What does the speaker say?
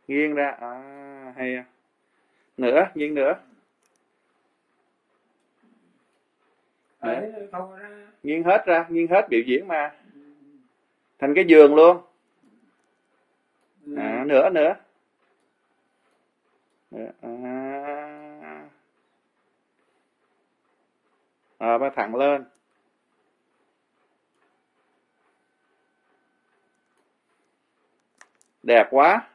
nghiêng ra, hay. Nữa, nghiêng nữa. Nghiêng hết ra, nghiêng hết biểu diễn mà. Thành cái giường luôn. Nữa, nữa. Ba thẳng lên. Đẹp quá.